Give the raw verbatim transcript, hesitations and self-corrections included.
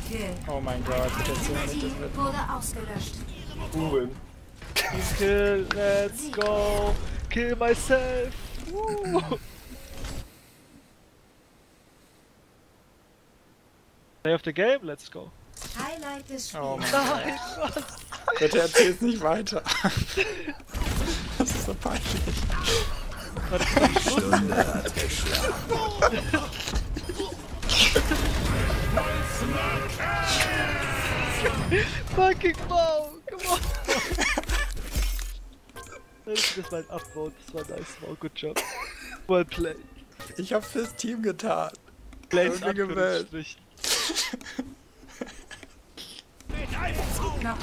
Kill. Oh mein Gott, ich erzähle nicht, das Team wird wurde ausgelöscht. Cool. Kill, let's go. Kill myself. Woo. Play of the game, let's go. Highlight des Oh Spiels. mein Nein, was? Gott. Bitte erzähl's nicht weiter. Das ist so peinlich. Stunde hat geschlagen. Fucking wow, come on. Das war ein Upvote, das war nice, wow, good job. Well played. Ich hab's fürs Team getan. Plays Irgendwie gewählt. Anführungsstrichen.